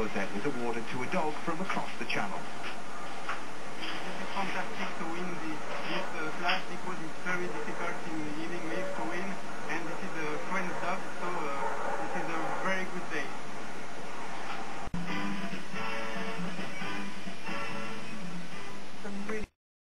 then is awarded to a dog from across the channel. This is fantastic to win this class because it's very difficult in